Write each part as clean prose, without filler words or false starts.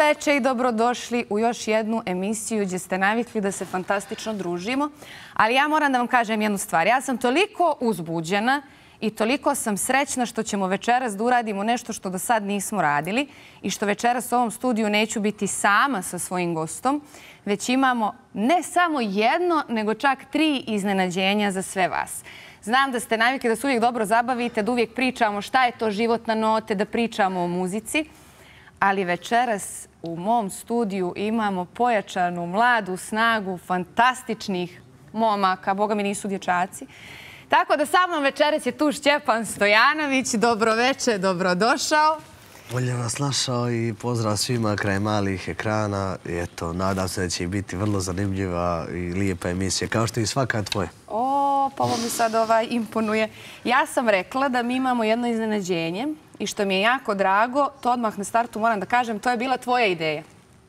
veče i dobrodošli u još jednu emisiju gdje ste navikli da se fantastično družimo. Ali ja moram da vam kažem jednu stvar. Ja sam toliko uzbuđena i toliko sam srećna što ćemo večeras da uradimo nešto što do sad nismo radili i što večeras u ovom studiju neću biti sama sa svojim gostom, već imamo ne samo jedno, nego čak 3 iznenađenja za sve vas. Znam da ste navikli da se uvijek dobro zabavite, da uvijek pričamo šta je to život na note, da pričamo o muzici. Ali večeras u mom studiju imamo pojačanu mladu snagu fantastičnih momaka, boga mi nisu dječaci. Tako da sa mnom večeras je tu Šćepan Stojanović. Dobroveče, dobrodošao. Bolje vas našao i pozdrav svima kraj malih ekrana. Eto, nadam se da će biti vrlo zanimljiva i lijepa emisija, kao što i svaka tvoja. Pa ovo mi sad imponuje. Ja sam rekla da mi imamo jedno iznenađenje i što mi je jako drago, to odmah na startu moram da kažem, to je bila tvoja ideja.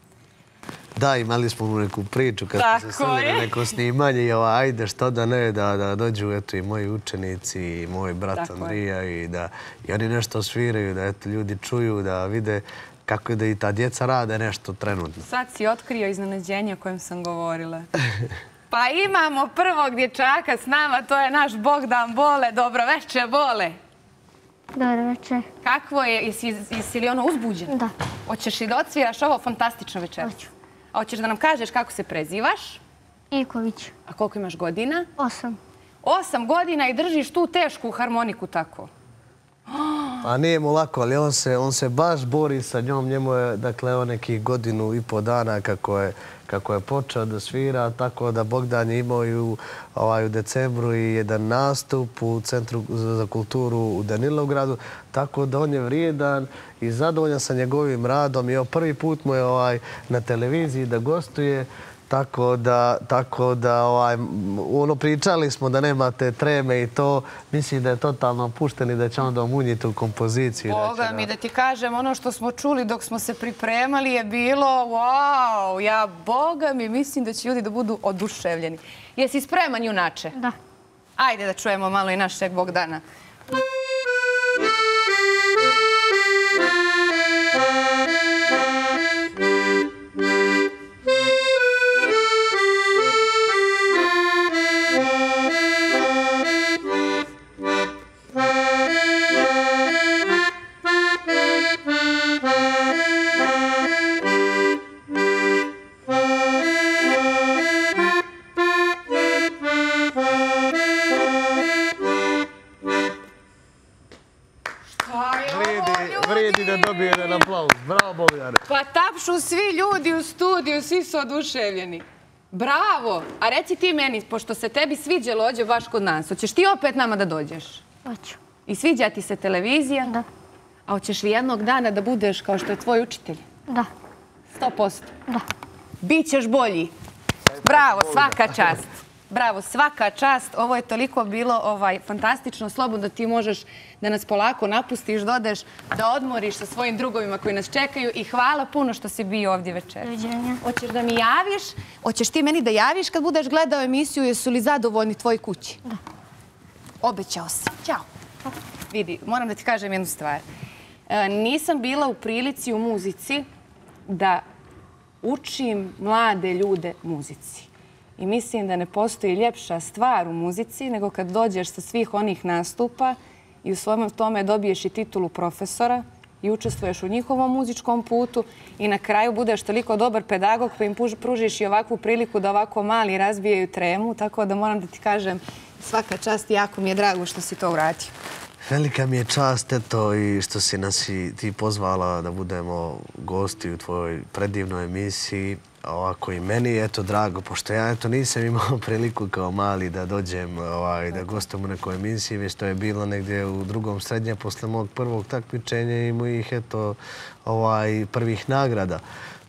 Da, imali smo neku priču kad smo se sreli na neko snimanje i ajde što da ne, da dođu i moji učenici i moj brat Andrija i da oni nešto sviraju, da ljudi čuju, da vide kako da i ta djeca rade nešto trenutno. Sad si otkrio iznenađenje o kojem sam govorila. Pa imamo prvog dječaka s nama, to je naš Bogdan Bole. Dobroveče, Bole. Dobroveče. Kakvo je? Jesi li ono uzbuđen? Da. Hoćeš i da odsviraš ovo fantastično večer? Hoću. A hoćeš da nam kažeš kako se prezivaš? Iković. A koliko imaš godina? 8. 8 godina i držiš tu tešku harmoniku tako? Pa nije mu lako, ali on se baš bori sa njom. Njemu je, dakle, nekih 1,5 godinu dana kako je počeo da svira, tako da Bogdan je imao i u decembru i jedan nastup u Centru za kulturu u Danilovgradu, tako da on je vrijedan i zadovoljan sa njegovim radom. I prvi put mu je na televiziji da gostuje, tako da pričali smo da nemate treme i to, mislim da je totalno pušten i da će onda umunjiti u kompoziciju. Boga mi, da ti kažem, ono što smo čuli dok smo se pripremali je bilo wow, ja boga mi mislim da će ljudi da budu oduševljeni. Jesi spreman, junače? Da. Ajde da čujemo malo i našeg Bogdana. Pa tapšu svi ljudi u studiju, svi su oduševljeni. Bravo! A reci ti meni, pošto se tebi sviđalo ovdje baš kod nas, hoćeš ti opet nama da dođeš? Hoću. I sviđa ti se televizija? Da. A hoćeš li jednog dana da budeš kao što je tvoj učitelj? Da. 100%? Da. Bićeš bolji. Bravo, svaka čast. Bravo, svaka čast. Ovo je toliko bilo fantastično. Slobodno ti možeš da nas polako napustiš, da odeš, da odmoriš sa svojim drugovima koji nas čekaju i hvala puno što si bio ovdje večer. Doviđenja. Hoćeš da mi javiš? Hoćeš ti meni da javiš kad budeš gledao emisiju jesu li zadovoljni tvoji kući? Da. Obećao si. Ćao. Vidi, moram da ti kažem jednu stvar. Nisam bila u prilici u muzici da učim mlade ljude muzici. I mislim da ne postoji ljepša stvar u muzici nego kad dođeš sa svih onih nastupa i u svojom tome dobiješ i titulu profesora i učestvuješ u njihovom muzičkom putu i na kraju budeš toliko dobar pedagog pa im pružiš i ovakvu priliku da ovako mali razbijaju tremu. Tako da moram da ti kažem svaka čast i jako mi je drago što si to uradio. Velika mi je čast, eto, i što si nas i ti pozvala da budemo gosti u tvojoj predivnoj emisiji. Ovako i meni je to drago, pošto ja nisam imao priliku kao mali da dođem da gostujem u nekoj emisiji, već to je bilo negdje u 2. srednje posle mog prvog takmičenja i mojih prvih nagrada.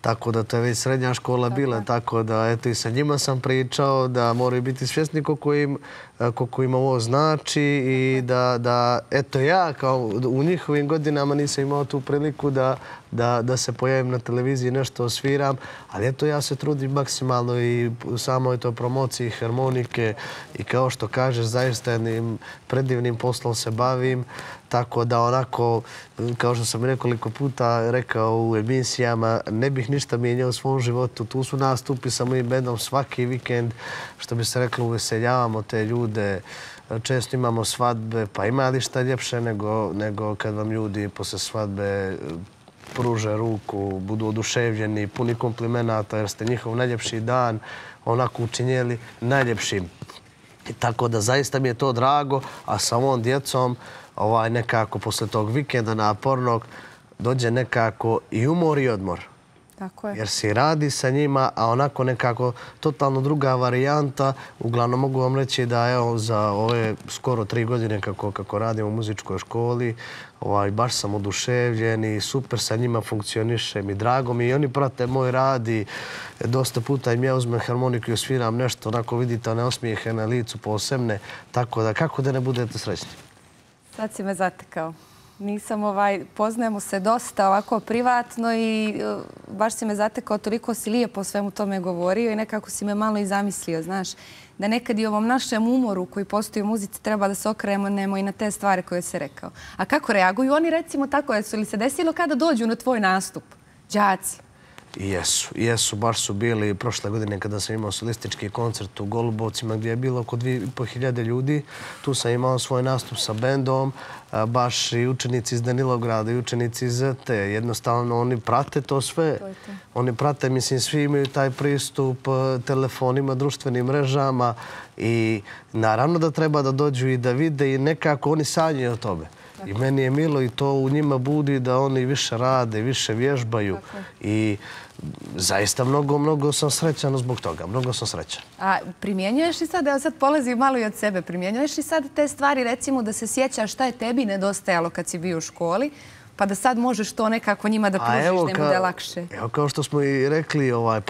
tako da to je već srednja škola bila, tako da eto i sa njima sam pričao da moraju biti svjesni koliko im ovo znači i da eto ja kao u njihovim godinama nisam imao tu priliku da se pojavim na televiziji, nešto osviram, ali eto ja se trudim maksimalno i u samoj toj promociji harmonike i kao što kažeš, zaista jednim predivnim poslom se bavim, tako da onako, kao što sam nekoliko puta rekao u emisijama, ne bih ništa mijenjao u svom životu. Tu su nastupi sa mojim bendom svaki vikend, što bi se reklo, uveseljavamo te ljude, često imamo svadbe, pa ima li šta ljepše nego kad vam ljudi posle svadbe pruže ruku, budu oduševljeni, puni komplimenata jer ste njihov najljepši dan onako učinjeli najljepšim. Tako da zaista mi je to drago, a sa ovom djecom nekako posle tog vikenda napornog dođe nekako i umor i odmor. Tako je. Jer se radi sa njima, a onako nekako totalno druga varijanta. Uglavnom mogu vam reći da evo za ove skoro 3 godine kako radim u muzičkoj školi, baš sam oduševljen i super sa njima funkcionišem i drago mi. I oni prate moj rad i dosta puta im ja uzmem harmoniku i osviram nešto, onako vidite one osmijehe na licu posebne. Tako da kako da ne budete srećni? Sad si me zatekao. Nisam poznajemo se dosta ovako privatno i baš si me zatekao, toliko si lijepo o svemu tome govorio i nekako si me malo i zamislio, znaš, da nekad i ovom našem umoru koji postoji u muzici treba da se okrenemo i na te stvari koje si rekao. A kako reaguju oni, recimo tako, jesu li se desilo kada dođu na tvoj nastup, đaci? Jesu, baš su bili prošle godine kada sam imao solistički koncert u Golubovcima gdje je bilo oko 2500 ljudi. Tu sam imao svoj nastup sa bendom, baš i učenici iz Danilograda i učenici iz ZT. Jednostavno oni prate to sve. Oni prate, mislim, svi imaju taj pristup telefonima, društvenim mrežama i naravno da treba da dođu i da vide i nekako oni sanjaju o tome. I meni je milo i to u njima budi da oni više rade, više vježbaju i zaista mnogo sam srećan zbog toga. Mnogo sam srećan. A primjenjuješ li sad, evo sad polazim malo i od sebe, primjenjuješ li sad te stvari, recimo da se sjećaš šta je tebi nedostajalo kad si bio u školi, pa da sad možeš to nekako njima da pružiš, da im bude lakše? Evo kao što smo i rekli,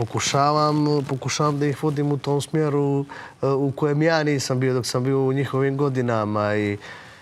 pokušavam da ih vodim u tom smjeru u kojem ja nisam bio dok sam bio u njihovim godinama i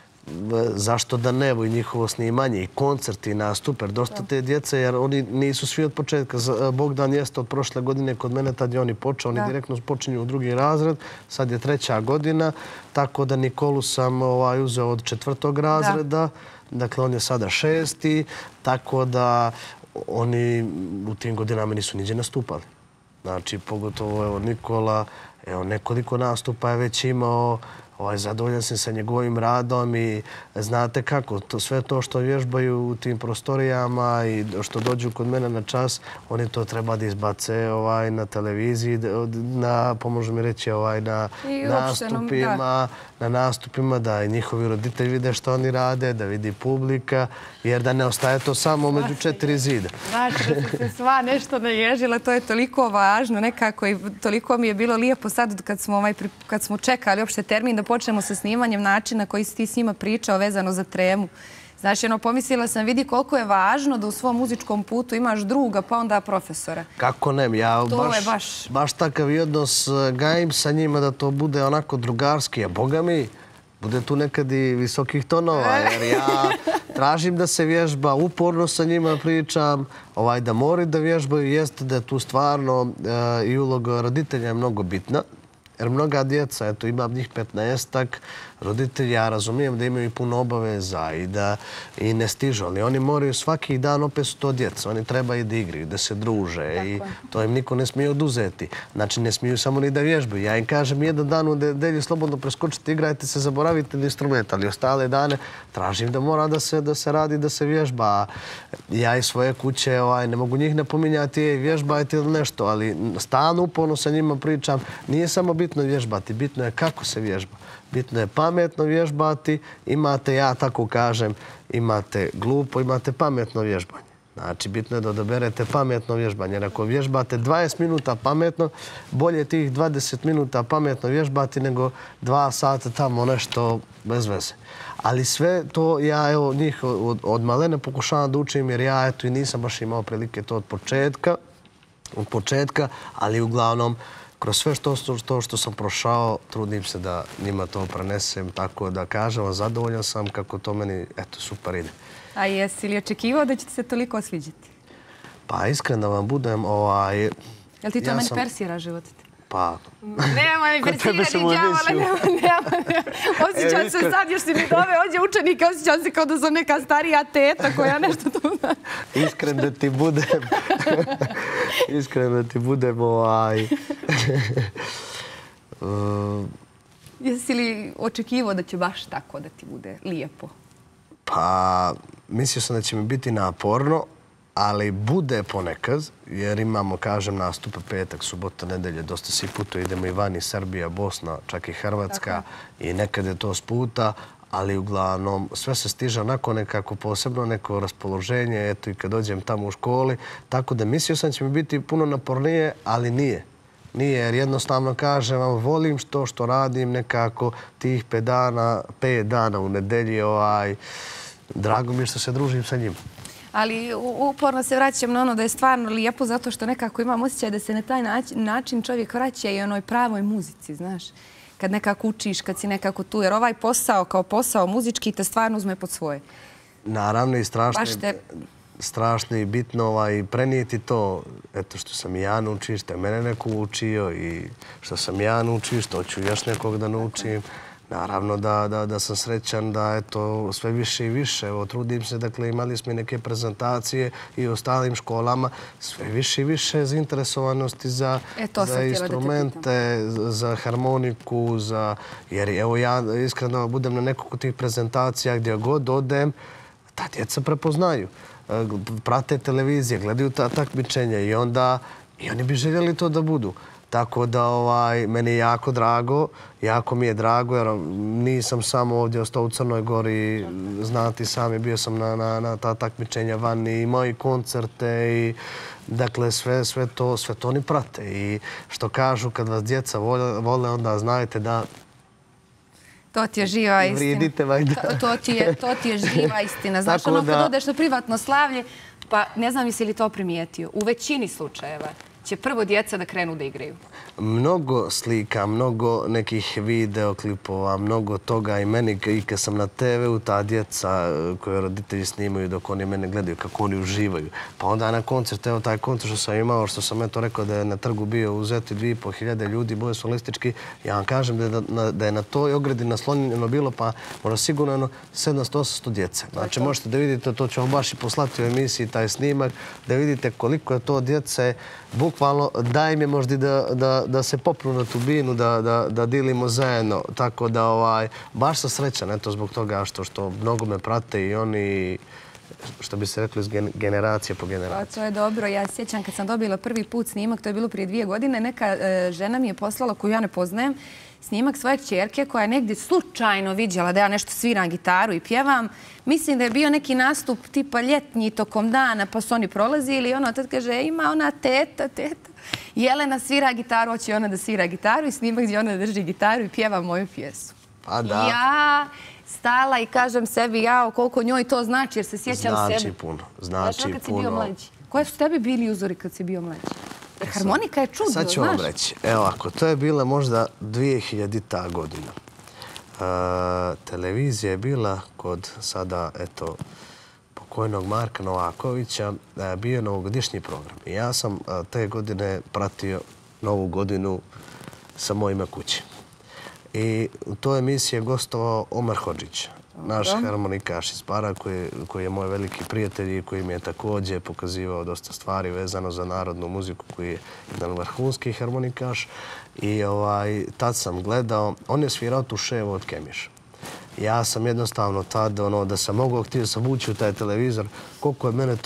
zašto da ne, i njihovo snimanje i koncerti, nastup, jer dosta te djece, jer oni nisu svi od početka. Bogdan jeste od prošle godine kod mene, tad je oni počeo, oni direktno počinju u 2. razred, sad je 3. godina, tako da Nikolu sam uzeo od 4. razreda, dakle on je sada 6. tako da oni u tim godinama nisu niđe nastupali. Znači, pogotovo Nikola, nekoliko nastupa je već imao, zadovoljan sam sa njegovim radom i znate kako, sve to što vježbaju u tim prostorijama i što dođu kod mene na čas, oni to treba da izbace na televiziji, pomožu mi reći, na nastupima, da i njihovi roditelji vide što oni rade, da vidi publika, jer da ne ostaje to samo među 4 zida. Znači da su se sva nešto naježila, to je toliko važno nekako i toliko mi je bilo lijepo sad kad smo čekali uopšte termin da počnemo sa snimanjem načina koji si ti s njima pričao vezano za tremu. Znači, pomislila sam, vidi koliko je važno da u svom muzičkom putu imaš druga, pa onda profesora. Kako ne, ja baš takav odnos gajim sa njima da to bude onako drugarski, a boga mi, bude tu nekad i visokih tonova, jer ja tražim da se vježba, uporno sa njima pričam, da moraju da vježbaju, jeste da je tu stvarno i uloga roditelja je mnogo bitna. Jer mnoga djeca, eto imam njih 15-ak, roditelji, ja razumijem da imaju puno obaveza i ne stižu, ali oni moraju svaki dan, opet su to djeca, oni trebaju da igraju, da se druže i to im niko ne smije oduzeti. Znači ne smiju samo ni da vježbaju. Ja im kažem jedan dan u nedelju slobodno preskočite, igrajte se, zaboravite na instrument, ali ostale dane tražim da mora da se radi, da se vježba. Ja iz svoje kuće ne mogu njih napominjati, vježbajte ili nešto, ali stalno uporno sa njima pričam, nije samo bitno vježbati, bitno je kako se vježba. Bitno je pametno vježbati, imate, ja tako kažem, imate glupo, imate pametno vježbanje. Znači, bitno je da odaberete pametno vježbanje. Jer ako vježbate 20 minuta pametno, bolje tih 20 minuta pametno vježbati nego 2 sata tamo nešto bez veze. Ali sve to ja njih od malene pokušavam da učim jer ja i nisam baš imao prilike to od početka. od početka, ali uglavnom kroz sve što sam prošao, trudim se da njima to prenesem, tako da kažem, zadovoljan sam kako to meni, eto, super ide. A jesi li očekivao da ćete se toliko osviđati? Pa iskreno vam budem, Jel ti to meni persira život? Pa... Nemoj mi persirati, djavole, osjećam se sad, još si mi dove ovdje učenike, osjećam se kao da sam neka starija teta koja nešto tu zna. Iskren da ti budem, Jesi li očekivao da će baš tako da ti bude lijepo? Pa, mislio sam da će mi biti naporno, ali bude ponekad, jer imamo, kažem, nastupe petak, subota, nedelje, dosta si putuje, idemo i vani, Srbija, Bosna, čak i Hrvatska i nekad je to s puta, ali uglavnom sve se stiže onako nekako posebno, neko raspoloženje, eto i kad dođem tamo u školi, tako da mislio sam da će mi biti puno napornije, ali nije. Nije, jer jednostavno kažem vam, volim što radim nekako tih 5 dana u nedelji, drago mi je što se družim sa njim. Ali uporno se vraćam na ono da je stvarno lijepo zato što nekako imam osjećaj da se na taj način čovjek vraća i onoj pravoj muzici, znaš. Kad nekako učiš, kad si nekako tu, jer ovaj posao kao posao muzički te stvarno uzme pod svoje. Naravno i strašno i bitno i prenijeti to, eto što sam i ja naučio, što je mene neko učio i što sam ja naučio, što ću još nekog da naučim. Naravno da sam srećan da eto sve više i više. Evo, trudim se, dakle, imali smo i neke prezentacije i u ostalim školama. Sve više i više zainteresovanosti za instrumente, za harmoniku, jer evo ja iskreno budem na nekoliko tih prezentacija gdje god odem, ta djeca prepoznaju. Prate televizije, gledaju ta takmičenja i onda i oni bi željeli to da budu. Tako da meni je jako drago, jako mi je drago jer nisam samo ovdje ostao u Crnoj Gori, znati sami, bio sam na ta takmičenja vani, imao i koncerte i dakle sve to oni prate. I što kažu, kad vas djeca vole, onda znajte da to ti je živa istina. Vridite, vajda. To ti je živa istina. Znaš, ono kad odeš na privatno slavlje, pa ne znam jesi li to primijetio, u većini slučajeva će prvo djeca da krenu da igraju. Mnogo slika, mnogo nekih videoklipova, mnogo toga i meni i kad sam na TV-u, ta djeca koje roditelji snimaju dok oni mene gledaju, kako oni uživaju. Pa onda na koncert, evo taj koncert što sam imao, što sam eto rekao da je na trgu bio uzeti 2500 ljudi, boje solistički, ja vam kažem da je na toj ogradi naslonjeno bilo pa možda sigurno 700-800 djece. Znači možete da vidite, to ću vam baš i poslati u emisiji, taj snimak, da vidite koliko je to djece. Bukvalno daj mi možda da se popnu na tubinu, da dilimo zajedno. Tako da baš sam srećan zbog toga što mnogo me prate i oni, što bi se rekli, iz generacije po generaciju. To je dobro. Ja sjećam kad sam dobila prvi put snimak, to je bilo prije 2 godine, neka žena mi je poslala, koju ja ne poznajem, snimak svoje kćerke koja je negdje slučajno vidjela da ja nešto sviram gitaru i pjevam. Mislim da je bio neki nastup tipa ljetnji tokom dana, pa su oni prolazili i ona tad kaže, ima ona teta. Jelena svira gitaru, hoće ona da svira gitaru i snimak gdje ona drži gitaru i pjeva moju pjesu. Pa da. Ja stala i kažem sebi, jao, koliko njoj to znači, jer se sjećam sebi. Znači puno, znači puno. Kad si bio mlađi? Koji su tebi bili uzori kad si bio mlađi? Harmonika je čudno, znaš. Sad ću vam reći. Evo, ako to je bila možda 2000-ta godina. Televizija je bila kod sada, eto, pokojnog Marka Novakovića, bio je novogodišnji program. I ja sam te godine pratio Novu godinu sa mojima kući. I u toj emisiji je gostovao Omer Hodžić, naš harmonikaš iz Bara, koji je moj veliki prijatelj i koji mi je također pokazivao dosta stvari vezano za narodnu muziku, koji je jedan vrhunski harmonikaš. I tad sam gledao, on je svirao tu ševu od Kemiša. Ja sam jednostavno tad, da sam mogao, htio sam ući u taj televizor, koliko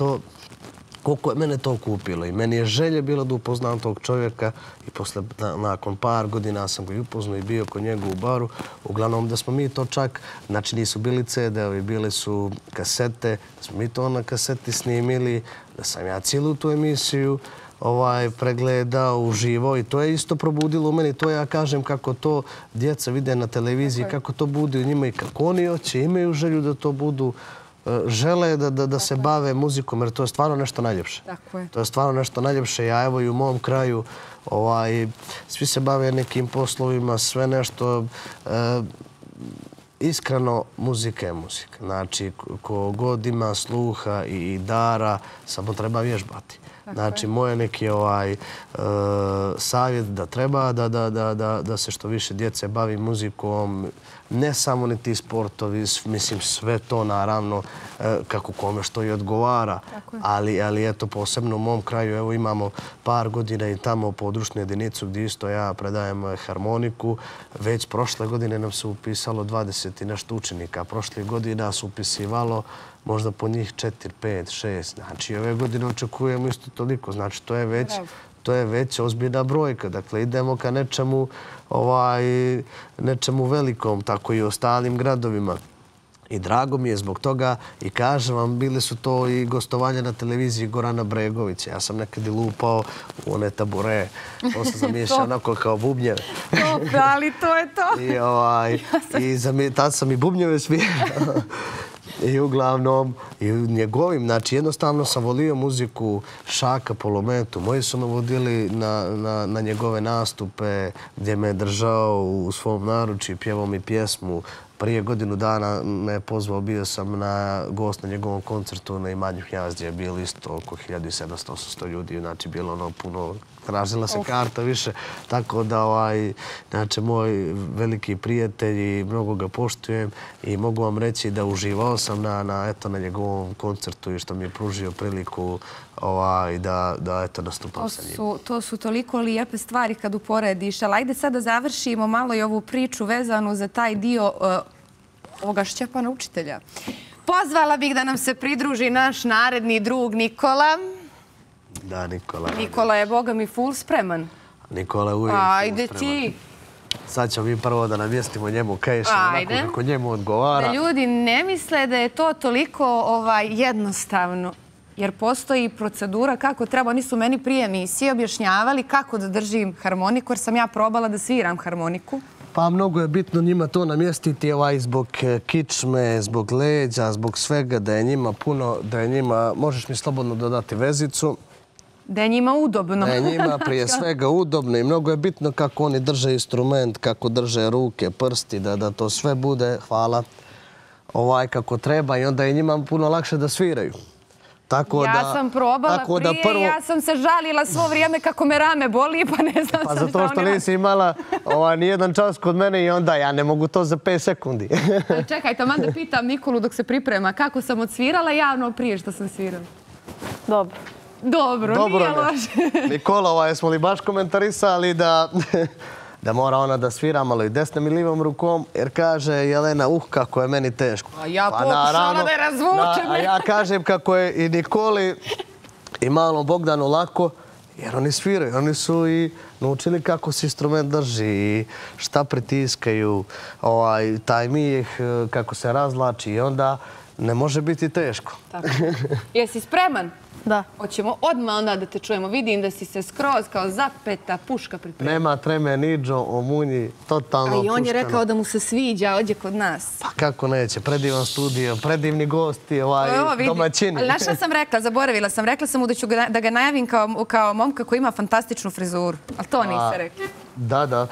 je mene to kupilo. I meni je želje bilo da upoznam tog čovjeka i nakon par godina sam ga i upoznao i bio kod njega u baru. Uglavnom da smo mi to čak, znači nisu bili CD-ovi, bile su kasete, da smo mi to na kaseti snimili, da sam ja cijelu tu emisiju pregledao, uživao i to je isto probudilo u meni. To ja kažem kako to djeca vide na televiziji, kako to budi u njima i kako oni hoće, imaju želju da to budu. žele da se bave muzikom, jer to je stvarno nešto najljepše. Tako je. To je stvarno nešto najljepše. Ja evo i u mom kraju svi se bave nekim poslovima, sve nešto. Iskreno, muzika je muzika. Znači, ko god ima sluha i dara, samo treba vježbati. Znači, moj neki savjet da treba da se što više djece bavi muzikom, ne samo ni ti sportovi, mislim sve to naravno kako kome što i odgovara, ali eto posebno u mom kraju evo imamo par godina i tamo područnu jedinicu gdje isto ja predajem harmoniku. Već prošle godine nam se upisalo 20 i nešto učenika. Prošle godina se upisivalo možda po njih 4, 5, 6. Znači ove godine očekujemo isto toliko. Znači to je već ozbiljna brojka. Dakle, idemo ka nečemu velikom, tako i ostalim gradovima. I drago mi je zbog toga i kažem vam, bili su to i gostovanja na televiziji Gorana Bregovića. Ja sam nekad i lupao u one tabure. To sam zamiješao onako kao bubnjeve. Dobro, ali to je to. I tad sam i bubnjeve svirao. I uglavnom, i njegovim, znači jednostavno sam volio muziku Šaka Polometu. Moji su me vodili na njegove nastupe gdje me je držao u svom naručju, pjevao mi pjesmu. Prije godinu dana me pozvao, bio sam gost na njegovom koncertu na Imanju Knjaz gdje je bilo isto oko 1700-800 ljudi, znači bilo ono puno, tražila se karta više, tako da znači moj veliki prijatelj i mnogo ga poštujem i mogu vam reći da uživao sam na njegovom koncertu i što mi je pružio priliku da nastupam sa njim. To su toliko lijepe stvari kad uporediš, ali ajde sad da završimo malo i ovu priču vezanu za taj dio ovoga Šćepana učitelja. Pozvala bih da nam se pridruži naš naredni drug Nikola. Da, Nikola. Nikola je, boga mi, full spreman. Nikola je uvijek full spreman. Ajde ti. Sad ćemo mi prvo da namjestimo njemu kejš, onako kako njemu odgovara. Da ljudi ne misle da je to toliko jednostavno. Jer postoji procedura kako treba. Oni su meni prije emisije objašnjavali kako da držim harmoniku, jer sam ja probala da sviram harmoniku. Pa mnogo je bitno njima to namjestiti zbog kičme, zbog leđa, zbog svega, da je njima puno, da je njima, možeš mi slobodno dodati vezicu. Da je njima udobno. Da je njima prije svega udobno i mnogo je bitno kako oni drže instrument, kako drže ruke, prsti, da to sve bude, hvala, kako treba i onda je njima puno lakše da sviraju. Ja sam probala prije, ja sam se žalila svo vrijeme kako me rame boli, pa ne znam sam šta. Pa zato što nisi imala nijedan čas kod mene i onda ja ne mogu to za 5 sekundi. Čekaj, taman da pitam Nikolu dok se priprema kako sam odsvirala javno prije što sam svirala. Dobro. Dobro, nije loše. Nikola, jesmo li baš komentarisali da mora ona da svira malo i desnom i livom rukom, jer kaže Jelena, kako je meni teško. A ja pokušala da je razvučem. A ja kažem kako je i Nikoli i malom Bogdanu lako, jer oni sviraju. Oni su i naučili kako se instrument drži i šta pritiskaju, taj mijeh, kako se razlači i onda ne može biti teško. Jesi spreman? Da. Hoćemo odmah onda da te čujemo. Vidim da si se skroz kao zapeta puška pripremila. Nema treme, niđo, o munji, totalno puštano. A i on je rekao da mu se sviđa ovdje kod nas. Pa kako neće, predivan studio, predivni gosti, domaćini. Ali znaš šta sam rekla, zaboravila sam. Rekla sam mu da ga najavim kao momka koji ima fantastičnu frizuru. Ali to nisi rekla. Da.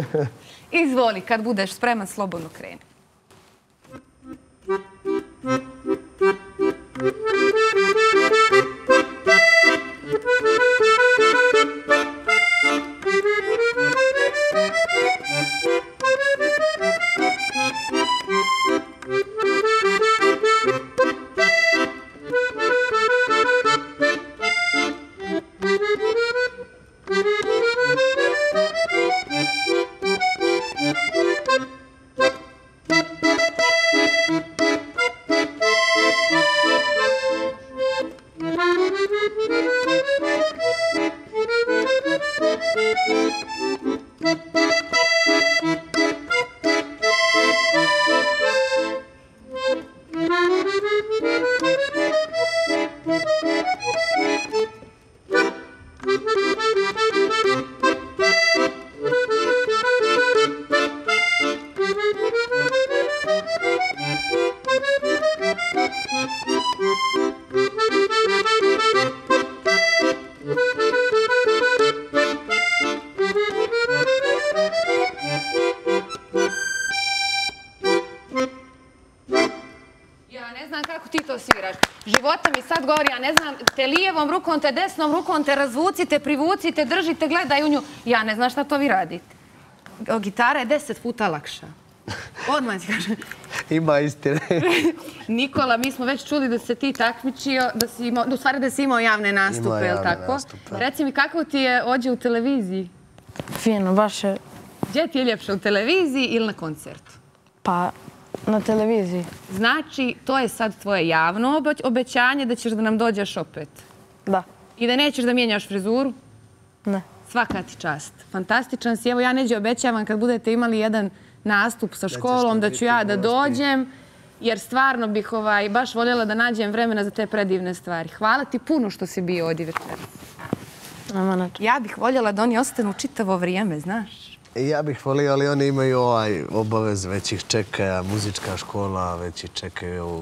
Izvoli, kad budeš spreman, slobodno kreni. znam kako ti to sviraš. Života mi sad govori, ja ne znam, te lijevom rukom, te desnom rukom, te razvucite, privucite, držite, gledaj u nju. Ja ne znam šta to vi radite. Gitara je 10 puta lakša. Odmah ti kažem. Ima istine. Nikola, mi smo već čuli da se ti takmičio, u stvari da si imao javne nastupe, je li tako? Reci mi, kako ti je ođe u televiziji? Fino, baš je. Gdje ti je ljepše, u televiziji ili na koncertu? Pa, na televiziji. Znači, to je sad tvoje javno obećanje da ćeš da nam dođeš opet? Da. I da nećeš da mijenjaš frizuru? Ne. Svaka ti čast. Fantastičan si. Evo, ja neđe obećavam kad budete imali jedan nastup sa školom da ću ja da dođem, jer stvarno bih baš voljela da nađem vremena za te predivne stvari. Hvala ti puno što si bio ovdje večeras. Ja bih voljela da oni ostanu čitavo vrijeme, znaš. Ja bih volio, ali oni imaju obavez, već ih čeka muzička škola, već ih čekaju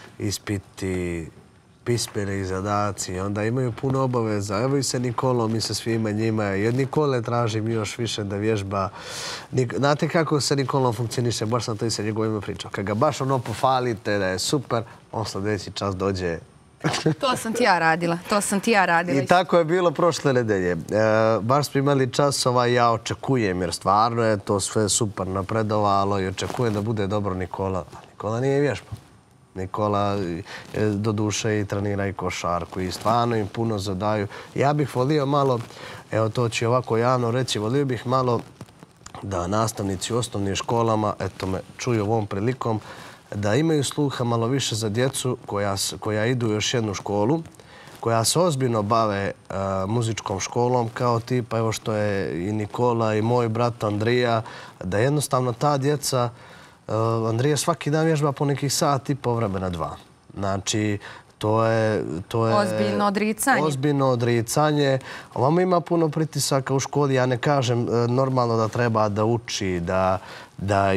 ispiti, pismeni zadaci, onda imaju puno obaveza. Evo i sa Nikolom i sa svima njima. I od Nikole tražim još više da vježba. Znate kako sa Nikolom funkcioniše? Baš sam to i sa njegovima pričao. Kad ga baš ono pofalite da je super, on sljedeći čas dođe. To sam ti ja radila. I tako je bilo prošle nedelje. Baš smo imali časova i ja očekujem, jer stvarno je to sve super napredovalo i očekujem da bude dobro Nikola. Nikola nije vježba. Nikola do duše i trenira i košarku i stvarno im puno zadaju. Ja bih volio malo, evo to ću ovako javno reći, volio bih malo da nastavnici u osnovnim školama, eto me čuju ovom prilikom, da imaju sluha malo više za djecu koja idu u još jednu školu, koja se ozbiljno bave muzičkom školom, kao tipa evo što je i Nikola i moj brat Andrija, da jednostavno ta djeca, Andrija svaki dan vježba po nekih sat i po vremena 2. Znači, to je ozbiljno odricanje. Ozbiljno odricanje. Ovamo ima puno pritisaka u školi. Ja ne kažem normalno da treba da uči, da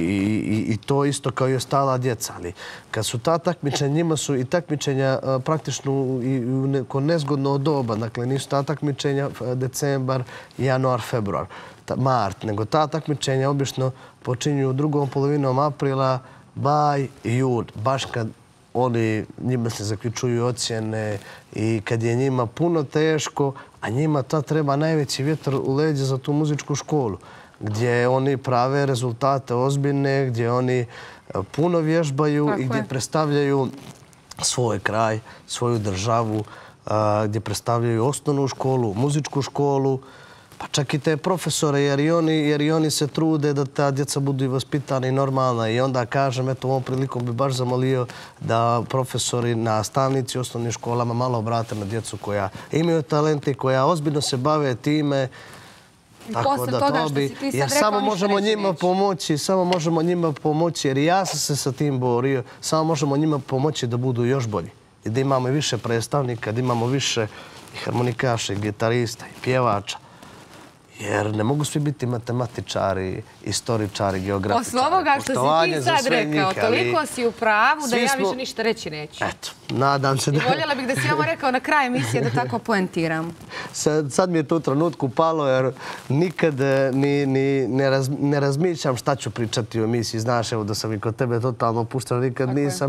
i to isto kao i ostala djeca. Ali kad su ta takmičenja, njima su i takmičenja praktično u neko nezgodno doba. Dakle, nisu ta takmičenja decembar, januar, februar, mart, nego ta takmičenja obično počinju drugom polovinom aprila, maj i jun. Baš kad njima se zaključuju ocjene i kad je njima puno teško, a njima ta treba najveći vjetar u leđa za tu muzičku školu, gdje oni prave rezultate ozbiljne, gdje oni puno vježbaju i gdje predstavljaju svoj kraj, svoju državu, gdje predstavljaju osnovnu školu, muzičku školu, pa čak i te profesore, jer i oni se trude da ta djeca budu i vaspitana i normalna. I onda kažem, eto, ovom prilikom bi baš zamolio da profesori, nastavnici u osnovnim školama malo obrate na djecu koja imaju talente i koja ozbiljno se bave time. Tako da to bi, jer samo možemo njima pomoći, jer ja sam se sa tim borio, samo možemo njima pomoći da budu još bolji. I da imamo i više predstavnika, da imamo više i harmonikaša, i gitarista, i pjevača. Jer ne mogu svi biti matematičari, istoričari, geografičari. Posle ovoga što si ti sad rekao, toliko si u pravu da ja više ništa reći neću. Eto, nadam se da... I voljela bih da si ovo rekao na kraju emisije da tako poentiram. Sad mi je to u trenutku palo jer nikad ne razmišljam šta ću pričati u emisiji. Znaš, evo da sam i kod tebe totalno opuštao, nikad nisam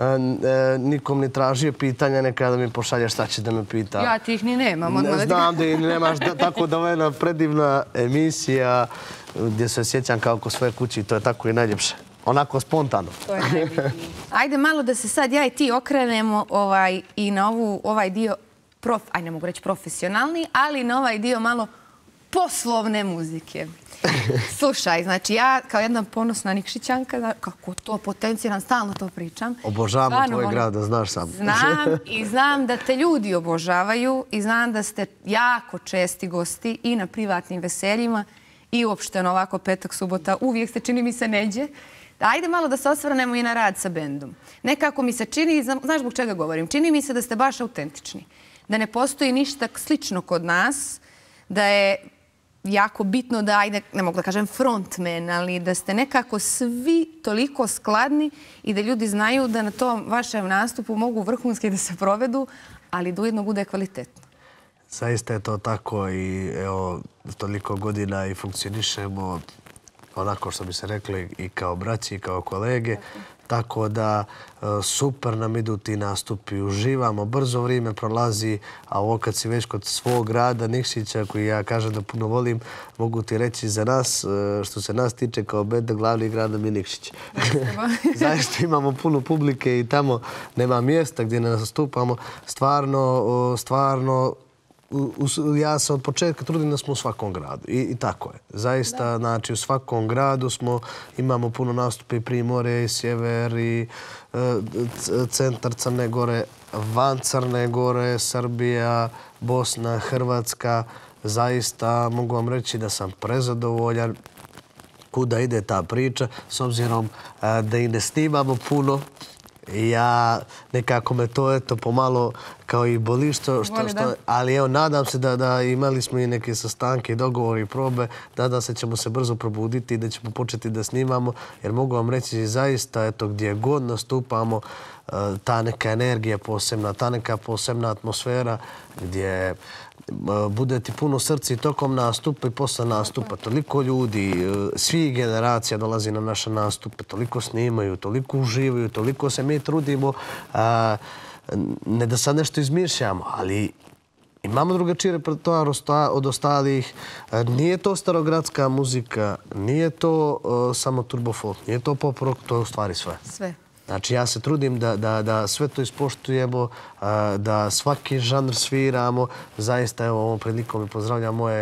nikom ni tražio pitanja, nekada mi pošalje šta će da me pita. Ja ti ih ni nemam. Znam da ih nemaš, tako da ovo je jedna predivna emisija gdje se sjećam kao kod svoje kući i to je tako i najljepše. Onako spontano. To je najbitnije. Ajde malo da se sad ja i ti okrenemo i na ovaj dio, ne mogu reći profesionalni, ali na ovaj dio malo poslovne muzike. Slušaj, znači ja kao jedna ponosna Nikšićanka, kako to potenciram, stalno to pričam. Obožavam tvoj grad, da znaš sam. Znam i znam da te ljudi obožavaju i znam da ste jako česti gosti i na privatnim veseljima i uopšteno ovako petak, subota, uvijek se čini mi se neđe. Ajde malo da se osvrnemo i na rad sa bendom. Nekako mi se čini, znaš zbog čega govorim, čini mi se da ste baš autentični. Da ne postoji ništa slično kod nas, da je jako bitno da, ajde, ne mogu da kažem frontman, ali da ste nekako svi toliko skladni i da ljudi znaju da na tom vašem nastupu mogu vrhunski da se provedu, ali da ujedno bude kvalitetno. Zaista je to tako i evo, toliko godina i funkcionišemo onako što bi se rekli i kao braći i kao kolege. tako da super nam idu ti nastupi, uživamo, brzo vrijeme prolazi, a ovo kad si već kod svog grada Nikšića, koji ja kažem da puno volim, mogu ti reći za nas, što se nas tiče kao benda, glavni grad nam je Nikšić. Zaista imamo puno publike i tamo nema mjesta gdje ne nastupamo. Stvarno, ja se od početka trudim da smo u svakom gradu i tako je. Zaista, znači u svakom gradu imamo puno nastupe i Primorje i Sjever i centar Crne Gore, van Crne Gore, Srbija, Bosna, Hrvatska. Zaista mogu vam reći da sam prezadovoljan kuda ide ta priča, s obzirom da i ne snimamo puno. Ja nekako me to eto pomalo kao i boli ali evo nadam se da imali smo i neke sastanke, dogovori i probe, nadam se ćemo se brzo probuditi i da ćemo početi da snimamo, jer mogu vam reći zaista eto gdje god nastupamo ta neka energija posebna, ta neka posebna atmosfera gdje bude ti puno srca i tokom nastupa i posle nastupa. Toliko ljudi, svih generacija dolazi na naše nastupe, toliko snimaju, toliko uživaju, toliko se mi trudimo. Ne da sad nešto izmišljamo, ali imamo drugačiji repertoar od ostalih. Nije to starogradska muzika, nije to samo turbofolk, nije to pop rock, to je u stvari sve. Sve. Znači, ja se trudim da sve to ispoštujemo, da svaki žanr sviramo. Zaista, evo, ovom prilikom i pozdravljam moje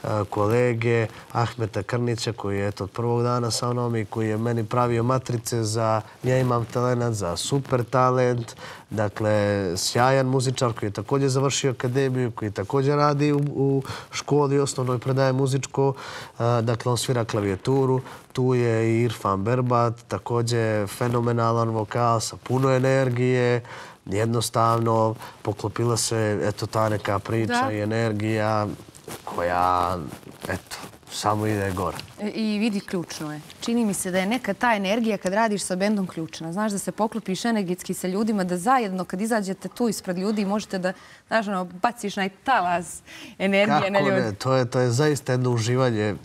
kolege Ahmeta Krnića, koji je od prvog dana sa mnom i koji je meni pravio matrice za Ja imam talent, za super talent. Dakle, sjajan muzičar koji je također završio akademiju, koji također radi u školi osnovnoj, predaje muzičko. Dakle, on svira klavijaturu. Tu je i Irfan Berbat, također fenomenalan vokal sa puno energije. Jednostavno, poklopila se eto ta neka priča i energija koja, eto, samo ide gore. I vidi, ključno je. Čini mi se da je neka ta energija kad radiš sa bendom ključna. Znaš, da se poklopiš energetski sa ljudima, da zajedno kad izađete tu ispred ljudi možete da, znaš, baciš na talas energije na ljudi. Kako ne, to je zaista jedno uživanje.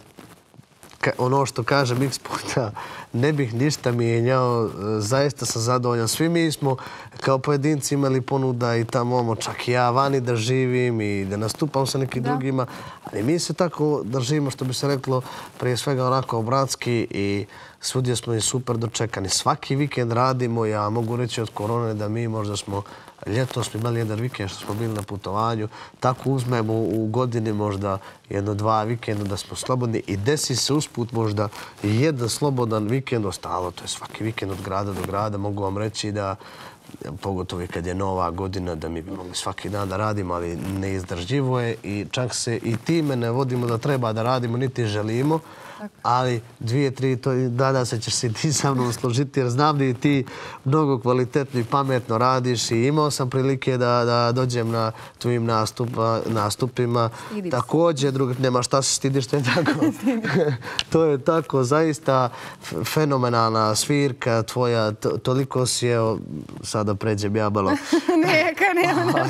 Ono što kažem x puta, ne bih ništa mijenjao, zaista sam zadovoljan. Svi mi smo kao pojedinci imali ponuda i tamo, čak i ja vani da živim i da nastupam sa nekim drugima, ali mi se tako držimo, što bi se reklo, prije svega onako bratski i svudje smo i super dočekani. Svaki vikend radimo, ja mogu reći od korone da mi možda smo ljeto smo imali jedan vikend što smo bili na putovanju, tako uzmemo u godini možda 1-2 vikenda da smo slobodni i desi se usput možda jedan slobodan vikend ostalo. To je svaki vikend od grada do grada. Mogu vam reći da, pogotovo kad je nova godina, da mi bi mogli svaki dan da radimo, ali neizdrživo je i čak se i time ne vodimo da treba da radimo, niti želimo. Ali 2-3 dana se ćeš se ti sa mnom složiti jer znam da i ti mnogo kvalitetno i pametno radiš i imao sam prilike da dođem na tvojim nastupima. Također, nema šta se stidiš, to je tako. To je tako, zaista fenomenalna svirka tvoja, toliko si je, sada pređem ja malo. Neka, nema.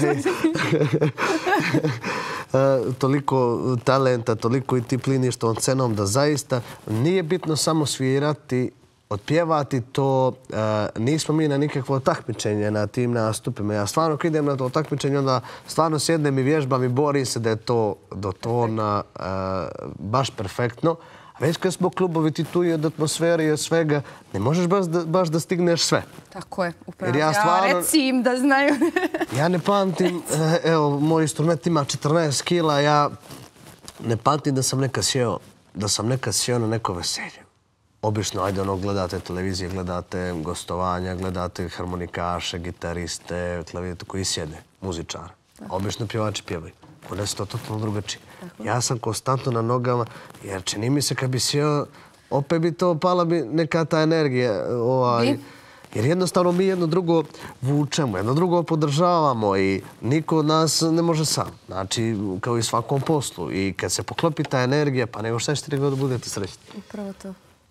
Toliko talenta, toliko i ti pliniš tom scenom da zaista nije bitno samo svirati, otpjevati to. Nismo mi na nikakvo takmičenje na tim nastupima. Ja stvarno kad idem na to takmičenje, onda stvarno sjednem i vježbam i borim se da je to do tona baš perfektno. A već kad smo klubovi, ti tu i od atmosfere i od svega, ne možeš baš da stigneš sve. Tako je, upravo. Ja reci im da znaju. Ja ne pamtim, evo, moj instrument ima 14 kila, ja ne pamtim da sam nekad sjeo na neko veselje. Obično, ajde, gledate televizije, gledate gostovanja, gledate harmonikaše, gitariste, klavijete koji sjede, muzičara. Obično pjevači pjevaju. Kod nas je to totalno drugačije. Ja sam konstantno na nogama, jer čini mi se kad bi sjeo, opet bi to pala bi neka ta energija. Jer jednostavno mi jedno drugo vučemo, jedno drugo podržavamo i niko od nas ne može sam. Znači, kao i svakom poslu. I kad se poklopi ta energija, pa nego šta ćete nego da budete srećni. Upravo to.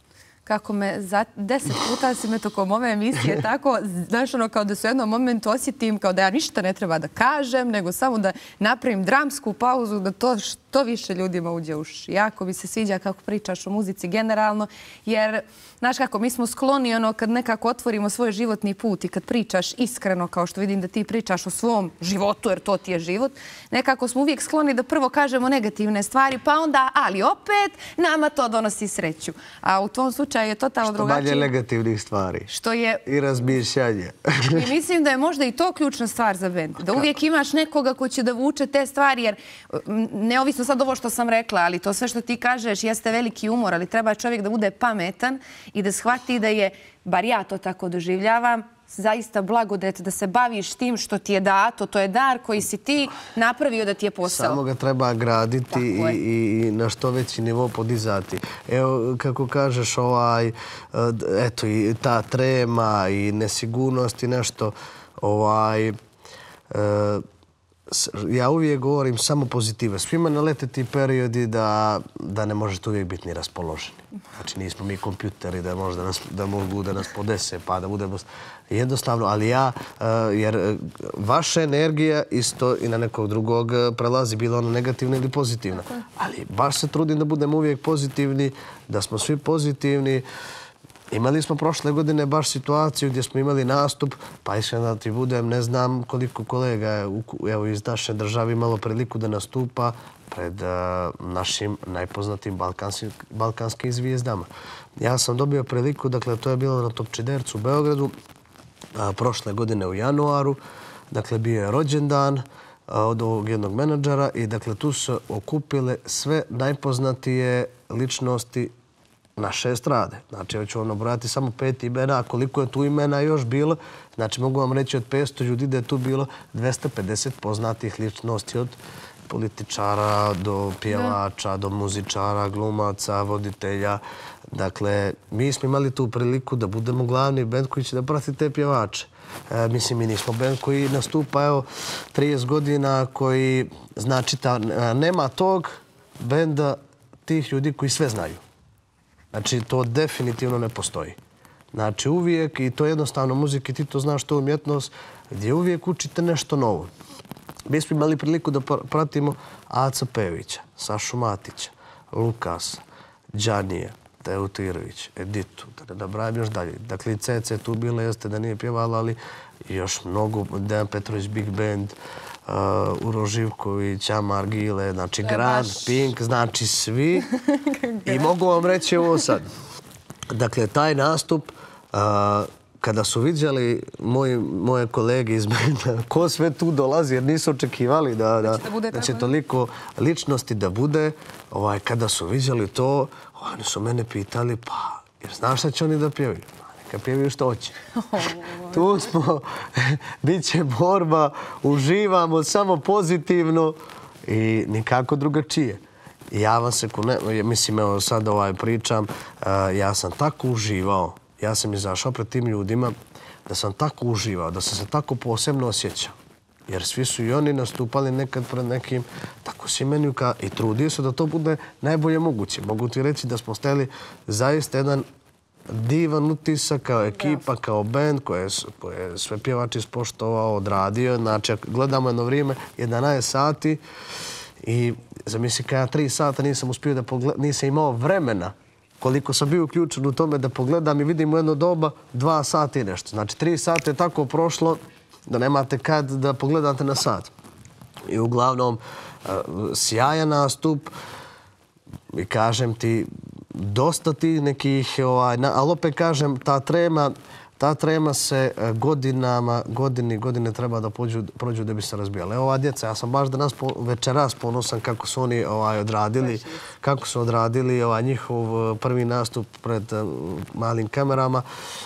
kako me 10 puta si me tokom ove emisije tako, znaš ono kao da se u jednom momentu osjetim kao da ja ništa ne treba da kažem, nego samo da napravim dramsku pauzu, da to što više ljudima uđe u uši. Jako mi se sviđa kako pričaš o muzici generalno, jer, znaš kako, mi smo skloni ono kad nekako otvorimo svoj životni put i kad pričaš iskreno, kao što vidim da ti pričaš o svom životu, jer to ti je život, nekako smo uvijek skloni da prvo kažemo negativne stvari, pa onda, ali opet, nama to donosi sreću. A u tvom slučaju je totalno drugačije. Što manje negativnih stvari. Što je... I razmišljanje. I mislim da je možda i to ključna stvar za bend. Da uvijek imaš nekoga ko će da vuče te stvari, jer neovisno sad ovo što sam rekla, ali to sve što ti kažeš jeste veliki umor, ali treba čovjek da bude pametan i da shvati da je, bar ja to tako doživljavam, zaista blagodet da se baviš tim što ti je dato. To je dar koji si ti napravio da ti je posao. Samo ga treba graditi i na što veći nivo podizati. Evo, kako kažeš, eto, i ta trema i nesigurnost i nešto, ja uvijek govorim samo pozitive. Svima nalete ti periodi da ne možete uvijek biti ni raspoloženi. Znači, nismo mi kompjuteri da mogu da nas podese pa da budemo jednostavno, ali jer vaša energija isto i na nekog drugog prelazi, bilo ono negativno ili pozitivno. Ali baš se trudim da budemo uvijek pozitivni, da smo svi pozitivni. Imali smo prošle godine baš situaciju gdje smo imali nastup, pa iskreno da ti budem, ne znam koliko kolega iz naše države imalo priliku da nastupa pred našim najpoznatim balkanskim zvijezdama. Ja sam dobio priliku, dakle to je bilo na Topčidercu u Beogradu, prošle godine u januaru, dakle bio je rođendan od ovog jednog menadžera i dakle tu se okupile sve najpoznatije ličnosti naše estrade. Znači, ja ću vam nabrojati samo 5 imena, a koliko je tu imena još bilo. Znači, mogu vam reći od 500 ljudi da je tu bilo 250 poznatih ličnosti od političara do pjevača, do muzičara, glumaca, voditelja. Dakle, mi smo imali tu priliku da budemo glavni bend koji će da prati te pjevače. Mislim, mi nismo bend koji nastupa, evo, 30 godina, koji, znači, nema tog benda tih ljudi koji sve znaju. Znači, to definitivno ne postoji. Znači, uvijek, i to je jednostavno muzika, ti to znaš, to je umjetnost, gdje uvijek učite nešto novo. Mi smo imali priliku da pratimo Aca Pejovića, Sašu Matića, Lukasa, Đanija, Teotirović, Editu, da ne nabrajam još dalje. Dakle, i Cece tu bila, jeste da nije pjevala, ali još mnogo, Dejan Petrović, Big Band, Uroš Živković, Amar Gile, znači Grand, Pink, znači svi. I mogu vam reći ovo sad. Dakle, taj nastup, kada su vidjeli moje kolege iz benda, ko sve tu dolazi, jer nisu očekivali da će toliko ličnosti da bude, kada su vidjeli to, oni su mene pitali, pa, jer znaš šta će oni da pjevaju? Neka pjevaju što hoće. Tu smo, bit će borba, uživamo samo pozitivno i nikako drugačije. Ja vam se, mislim, evo sad pričam, ja sam tako uživao, ja sam izašao pred tim ljudima, da sam tako uživao, da sam se tako posebno osjećao. Jer svi su i oni nastupali nekad pred nekim, tako si meni i trudio se da to bude najbolje moguće. Mogu ti reći da smo stajali zaista jedan divan utisak kao ekipa, kao band koje je sve pjevači ispoštovao, odradio. Znači, gledamo jedno vrijeme, 11 sati i zamisli kada ja 3 sata nisam uspio da pogledam, nisam imao vremena koliko sam bio uključen u tome da pogledam i vidim u jedno doba 2 sata i nešto. Znači, 3 sata je tako prošlo da nemate kad da pogledate na sat. I uglavnom, sjajan nastup i kažem ti, dosta tih nekih, ali opet kažem, ta trema se godine treba da prođu da bi se razbijala. Evo ova djeca, ja sam baš danas večeras ponosan kako su oni odradili njihov prvi nastup pred malim kamerama.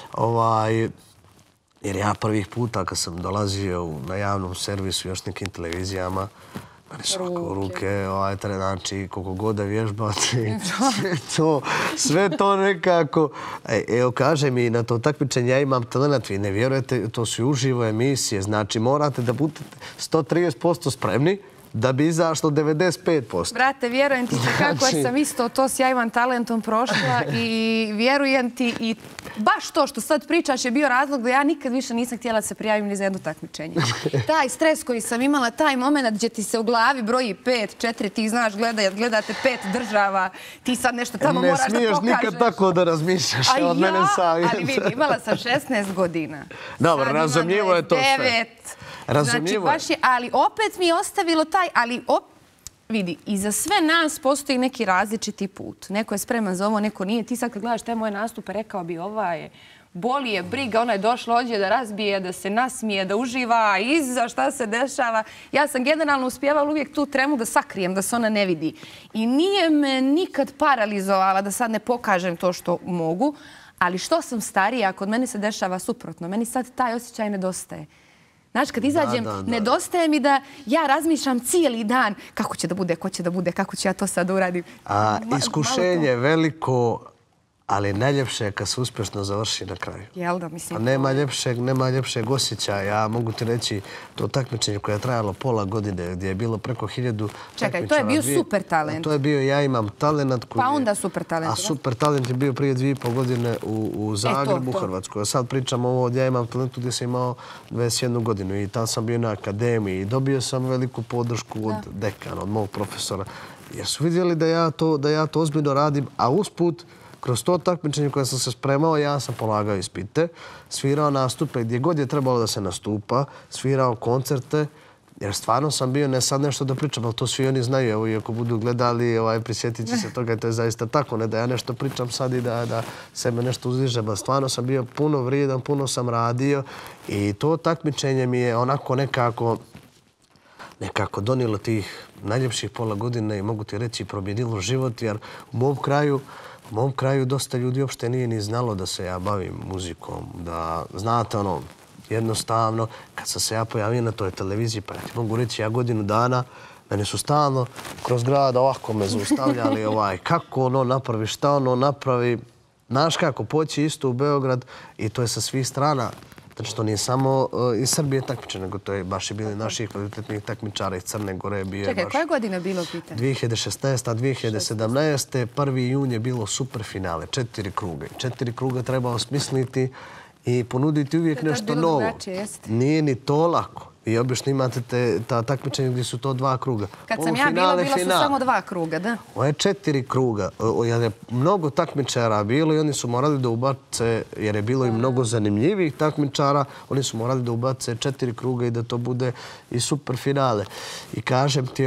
Jer ja prvih puta kad sam dolazio na javnom servisu još nekim televizijama, meni su ovako ruke, znači koliko god da vježbate, sve to nekako. Evo kažem i na to takmičenje ja imam talent, vi ne vjerujete, to su uživo emisije, znači morate da budete 130% spremni da bi izašlo 95%. Brate, vjerujem ti kako sam isto to s Ja imam talentom prošla i vjerujem ti i baš to što sad pričaš je bio razlog da ja nikad više nisam htjela se prijaviti ni za jedno takmičenje. Taj stres koji sam imala, taj moment gdje ti se u glavi broji 5, 4, ti znaš gledate 5 država, ti sad nešto tamo moraš da pokažeš. Ne smiješ nikad tako da razmišljaš od mene savjet. Ali vidi, imala sam 16 godina. Dobro, razumljivo je to sve. Znači, baš je, ali opet mi je ostavilo taj, vidi, i za sve nas postoji neki različiti put. Neko je spreman za ovo, neko nije. Ti sad kad gledaš te moje nastupe, rekao bi ova je, boli je briga, ona je došla ovdje da razbije, da se nasmije, da uživa, iza šta se dešava. Ja sam generalno uspijevala uvijek tu tremu da sakrijem, da se ona ne vidi. I nije me nikad paralizovala da sad ne pokažem to što mogu, ali što sam starija, kod mene se dešava suprotno. Meni sad taj osjećaj nedostaje. Znaš, kad izađem, nedostaje mi da ja razmišljam cijeli dan kako će da bude, ko će da bude, kako ću ja to sad uradim. Iskušenje je veliko, ali najljepše je kad se uspješno završi na kraju. Jel da, mislim. Nema ljepšeg osjećaja. Ja mogu ti reći to takmičenje koje je trajalo pola godine, gdje je bilo preko 1000 takmičara. Čekaj, to je bio super talent. To je bio Ja imam talent. Pa onda super talent. A super talent je bio prije 2,5 godine u Zagrebu, u Hrvatskoj. A sad pričam ovo od Ja imam talentu gdje sam imao 21 godinu i tam sam bio na akademiji i dobio sam veliku podršku od dekana, od mog profesora. Jer su vidjeli da ja to ozbiljno radim, a usput kroz to takmičenje koje sam se spremao, ja sam polagao ispite, svirao nastupe gdje god je trebalo da se nastupa, svirao koncerte, jer stvarno sam bio, ne sad nešto da pričam, ali to svi oni znaju, evo i ako budu gledali, prisjetit će se toga i to je zaista tako, ne da ja nešto pričam sad i da sebe nešto uzdižem, ali stvarno sam bio puno vrijedan, puno sam radio i to takmičenje mi je onako nekako donijelo tih najljepših pola godine i mogu ti reći promijenilo život, jer u mom kraju dosta ljudi uopšte nije ni znalo da se ja bavim muzikom, da znate jednostavno, kad sam se ja pojavio na toj televiziji, pa ja ti mogu reći, ja godinu dana, mene su stalno kroz grad ovako me zaustavljali, kako ono napravi, šta ono napravi. Znaš kako, poći isto u Beograd i to je sa svih strana. Znači, to nije samo iz Srbije takmiče, nego to je baš i bili naših kvalitetnih takmičara iz Crne Gore. Čekaj, koja godina je bilo pitanje? 2016. 2017. 1. jun je bilo super finale, 4 kruga. 4 kruga treba osmisliti i ponuditi uvijek nešto novo. Nije ni to lako. Vi obično imate ta takmičenja gdje su to 2 kruga. Kad sam ja bila su samo 2 kruga, da? Ovo je 4 kruga. Jer je mnogo takmičara bilo i oni su morali da ubace, jer je bilo i mnogo zanimljivih takmičara, oni su morali da ubace 4 kruga i da to bude i super finale. I kažem ti,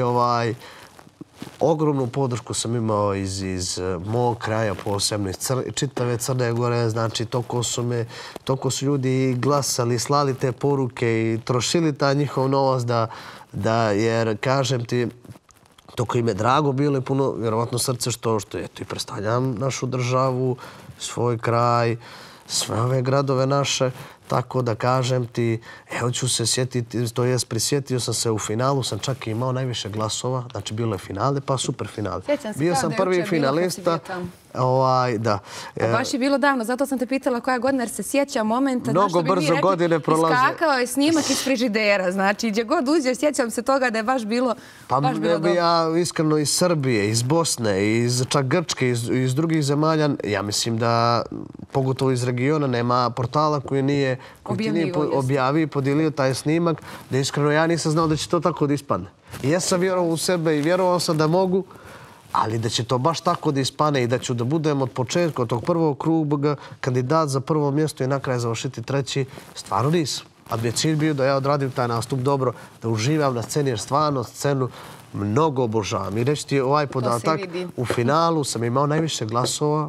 ogromnu podršku sam imao iz mog kraja, posebno iz čitave Crne Gore. Znači, toliko su ljudi glasali, slali te poruke i trošili taj njihov novac jer, kažem ti, toliko im je drago bilo i puno, vjerovatno, srce što eto i predstavljam našu državu, svoj kraj, sve ove gradove naše. Tako da kažem ti, evo ću se sjetiti, to jest prisjetio sam se u finalu, sam čak i imao najviše glasova, znači bilo je finale pa super finale. Bio sam prvi finalista. Da. Baš je bilo davno, zato sam te pitala koja godina, jer se sjeća momenta. Mnogo brzo godine prolaze. Iskakao je snimak iz frižidera, znači gdje god uđeš, sjećam se toga da je baš bilo dobro. Ja iskreno iz Srbije, iz Bosne, iz čak Grčke, iz drugih zemalja, ja mislim da, pogotovo iz regiona, nema portala koji nije objavio i podijelio taj snimak, da iskreno ja nisam znao da će to tako da ispadne. I ja sam vjerovao u sebe i vjerovao sam da mogu, ali da će to baš tako da ispane i da ću da budem od početka, od tog prvog kruga, kandidat za prvo mjesto i na kraju završiti 3. stvarno nisam. Ali mi je cilj bio da ja odradim taj nastup dobro, da uživam na sceni, jer stvarno scenu mnogo obožavam. I reći ti ovaj podatak, u finalu sam imao najviše glasova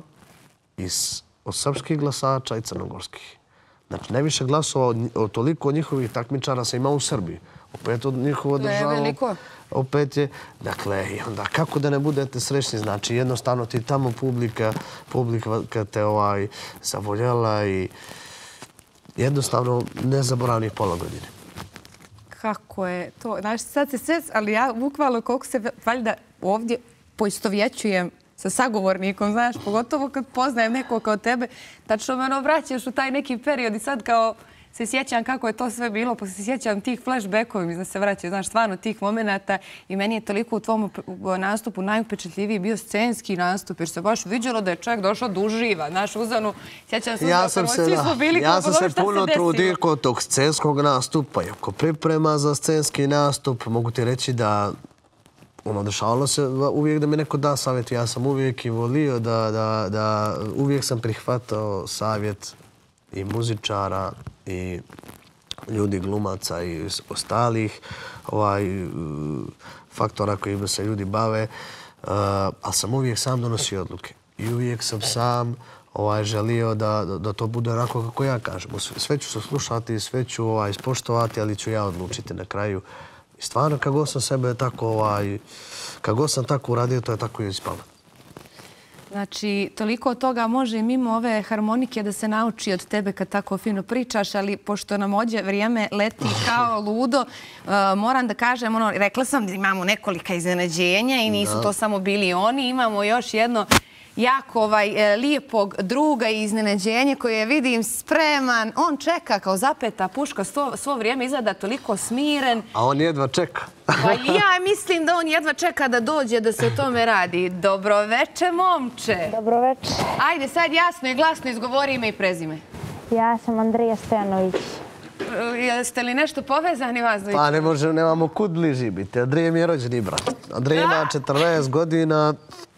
od srpskih glasača i crnogorskih. Znači, najviše glasova od toliko njihovih takmičara sam imao u Srbiji. Opet od njihovo državo. Opet je, dakle, i onda kako da ne budete srećni, znači jednostavno ti tamo publika kad te zavoljela i jednostavno nezaboravnih pola godine. Kako je to, znaš, sad se sve, ali ja bukvalno koliko se valjda ovdje poistovjećujem sa sagovornikom, znaš, pogotovo kad poznajem nekog kao tebe, tačno me vraćaš u taj neki period i sad kao se sjećam kako je to sve bilo, pa se sjećam tih flashbackovi, da se vraćaju, znaš, stvarno tih momenata i meni je toliko u tvom nastupu najupečetljiviji bio scenski nastup, jer se baš vidjelo da je čovjek došao da uživa, znaš, uzanu, sjećam se svi smo bili ja sam se puno trudio desilo. kod tog scenskog nastupa i oko priprema za scenski nastup. Mogu ti reći da dešavalo se uvijek da mi neko da savjet. Ja sam uvijek i volio da uvijek sam prihvatao savjet i muzičara i ljudi glumaca i ostalih faktora kojima se ljudi bave, ali sam uvijek sam donosio odluke i uvijek sam sam želio da to bude onako kako ja kažem. Sve ću se slušati, sve ću ispoštovati, ali ću ja odlučiti na kraju. I stvarno, kako sam sebe kako sam tako uradio, to je tako i ispalo. Znači, toliko od toga može i mimo ove harmonike da se nauči od tebe kad tako fino pričaš, ali pošto nam ođe vrijeme leti kao ludo, moram da kažem, rekla sam da imamo nekolika iznenađenja i nisu to samo bili oni, imamo još jedno jako lijepog druga i iznenađenje koje vidim spreman. On čeka kao zapeta puška, svo vrijeme izgleda toliko smiren. A on jedva čeka. Pa ja mislim da on jedva čeka da dođe da se o tome radi. Dobroveče, momče. Dobroveče. Ajde, sad jasno i glasno izgovori ime i prezime. Ja sam Andrija Stojanović. Jeste li nešto povezani vas dvojica? Pa nemamo kud bliži biti. Andrija mi je rođeni brat. Andrija ima 14 godina.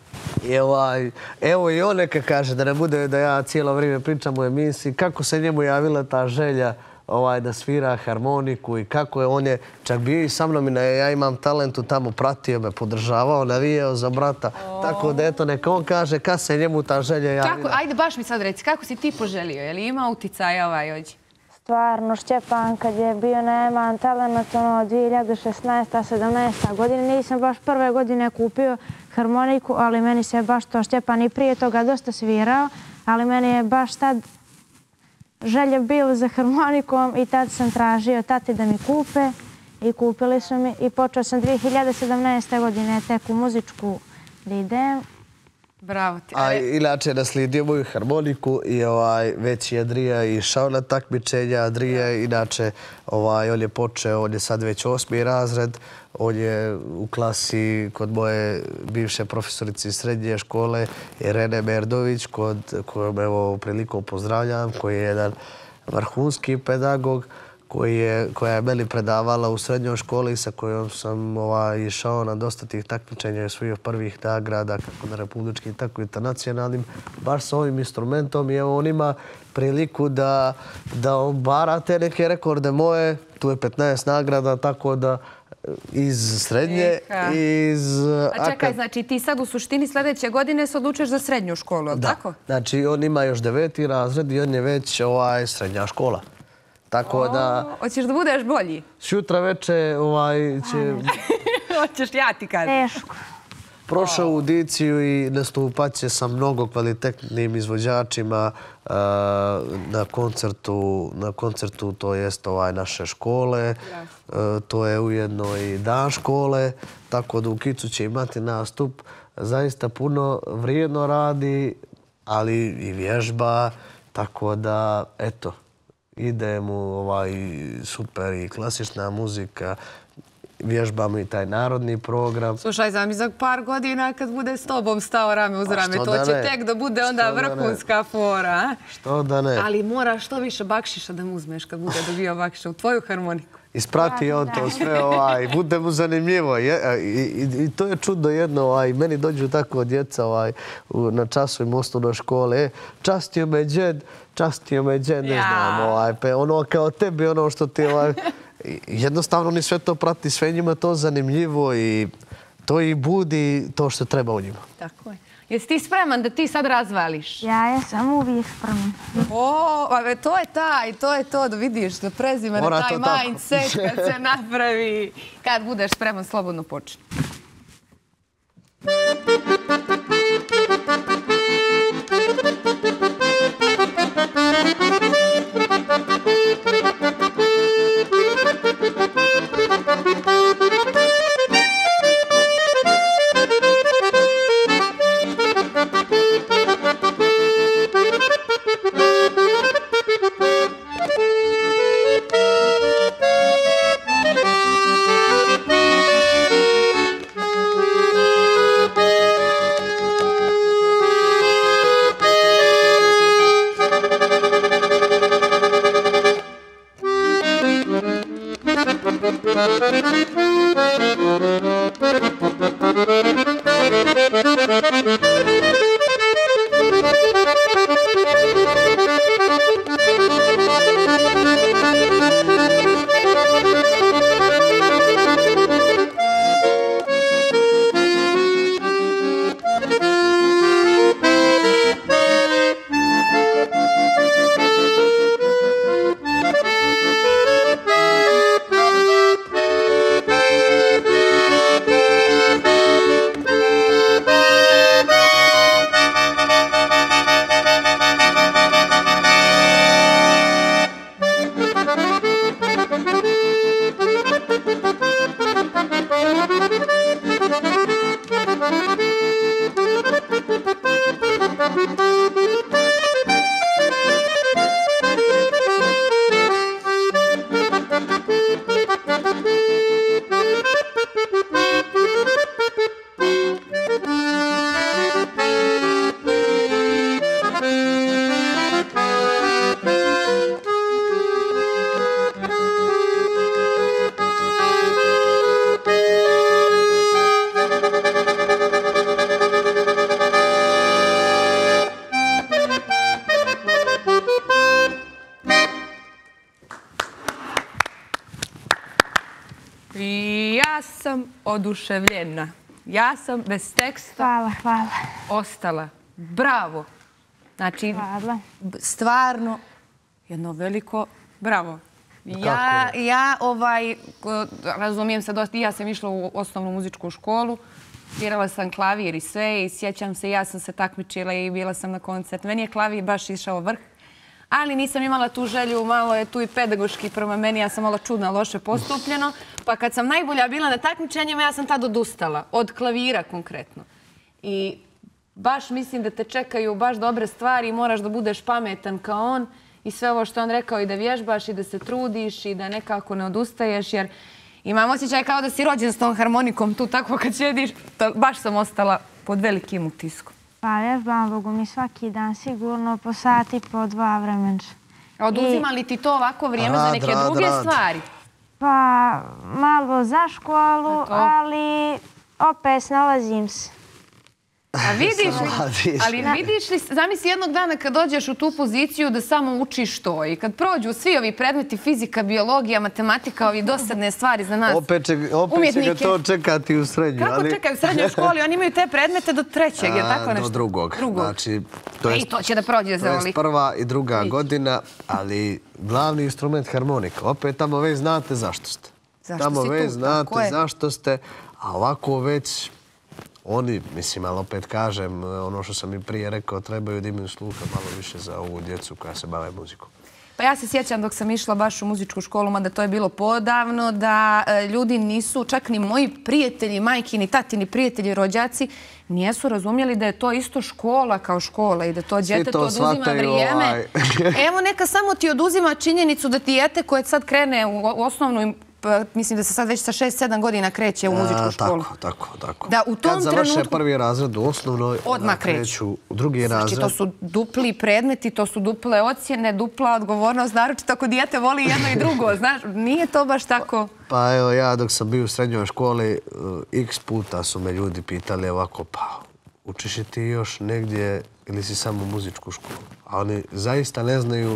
Evo i on neka kaže, da ne bude da ja cijelo vrijeme pričam u emisiji, kako se njemu javila ta želja da svira harmoniku i kako je on je čak bio i sa mnom i ja imam talentu tamo, pratio me, podržavao, navijao za brata. Tako da eto neka on kaže kad se njemu ta želja javila. Ajde baš mi sad reci, kako si ti poželio? Je li ima uticaja ođe? Stvarno, Šćepan kad je bio neman talent, 2016. 17. godine, nisam baš prve godine kupio harmoniku, ali meni se baš to Šćepan i prije toga dosta svirao, ali meni je baš tad želja bila za harmonikom i tad sam tražio tati da mi kupe i kupili su mi i počeo sam 2017. godine tek u muzičku da idem. Bravo ti. A inače naslijedio moju harmoniku i već je Andrija išao na takmičenja. Andrija inače, on je počeo, on je sad već 8. razred. On je u klasi kod moje bivše profesorice iz srednje škole Irene Merdović, kojom evo prilikom pozdravljam, koji je jedan vrhunski pedagog, koja je meni predavala u srednjoj školi, sa kojom sam išao na dosta tih takmičenja i svojih prvih nagrada, kako na republičkim, tako i internacionalnim, baš s ovim instrumentom. I evo on ima priliku da obara te neke rekorde moje. Tu je 15 nagrada, tako da iz srednje i iz... A čekaj, znači ti sad u suštini sljedeće godine se odlučuješ za srednju školu, ali tako? Znači on ima još 9. razred i on je već srednja škola. Tako da... Hoćeš da budeš bolji? Sutra veče će... Hoćeš, ja ti kažem. Teško. Prošao audiciju i nastupat će sa mnogo kvalitetnim izvođačima na koncertu, to jest naše škole. To je ujedno i dan škole, tako da u Kicu će imati nastup. Zaista puno vrijedno radi, ali i vježba, tako da, eto, ide mu super i klasična muzika, vježbamo i taj narodni program. Slušaj, znam, za par godina kad bude s tobom stao rame uz rame, to će tek da bude onda vrhunska fora. Što da ne. Ali moraš što više bakšiša da mu uzmeš kad bude dobio bakšiša u tvoju harmoniku. Isprati on to sve, bude mu zanimljivo. I to je čudo jedno, meni dođu tako djeca na časovima osnovne škole. Častio me džed, ne znam, ono kao tebi, ono što ti... Jednostavno oni sve to prati, sve njima to zanimljivo i to i budi to što treba u njima. Tako je. Jesi ti spreman da ti sad razvališ? Ja sam uvijek spreman. To je to da vidiš, da prezime na taj mindset kad se napravi. Kad budeš spreman, slobodno počni. Ja sam oduševljena. Ja sam bez teksta ostala. Bravo. Znači, stvarno jedno veliko bravo. Ja razumijem se dosta. Ja sam išla u osnovnu muzičku školu. Svirala sam klavir i sve i sjećam se, ja sam se takmičila i bila sam na koncertu. Meni je klavir baš išao vrh. Ali nisam imala tu želju, malo je tu i pedagoški prema meni, ja sam malo čudna, loše postupljeno. Pa kad sam najbolja bila na takmičenjima, ja sam tad odustala. Od klavira konkretno. I baš mislim da te čekaju baš dobre stvari i moraš da budeš pametan kao on. I sve ovo što on rekao i da vježbaš i da se trudiš i da nekako ne odustaješ. Jer imam osjećaj kao da si rođen s tom harmonikom tu, tako kad sjediš. Baš sam ostala pod velikim utiskom. Pa vježbam, Bogu mi, svaki dan sigurno po sat i po 2 vremenča. Oduzima li ti to ovako vrijeme za neke druge stvari? Pa malo za školu, ali opet snalazim se. A vidiš li, zamisli jednog dana kad dođeš u tu poziciju da samo učiš to i kad prođu svi ovi predmeti, fizika, biologija, matematika, ovi dosadne stvari za nas umjetnike. Opet će to čekati u srednju. Kako čekaju u srednjoj školi? Oni imaju te predmete do 3. je tako nešto? Do drugog. Znači, i to će da prođe za ovoliko. To je 1. i 2. godina, ali glavni instrument harmonika. Opet tamo već znate zašto ste. Tamo već znate zašto ste, a ovako već oni, mislim, ali opet kažem, ono što sam i prije rekao, trebaju da imaju sluha malo više za ovu djecu koja se bave muzikom. Pa ja se sjećam dok sam išla baš u muzičku školu, mada to je bilo podavno, da ljudi nisu, čak ni moji prijatelji, majkini, tatini prijatelji, rođaci, nijesu razumjeli da je to isto škola kao škola i da to djetetu oduzima vrijeme. Evo neka samo ti oduzima činjenicu da dijete koje sad krene u osnovnu, mislim da se sad već sa 6-7 godina kreće u muzičku školu. Tako. Kad završe 1. razred u osnovnoj, odmah kreću u 2. razred. Znači, to su dupli predmeti, to su duple ocjene, dupla odgovornost, naročito ako dijete voli jedno i drugo, znaš, nije to baš tako. Pa evo, ja dok sam bio u srednjoj školi, x puta su me ljudi pitali ovako, pa učiš li ti još negdje ili si samo u muzičku školu? A oni zaista ne znaju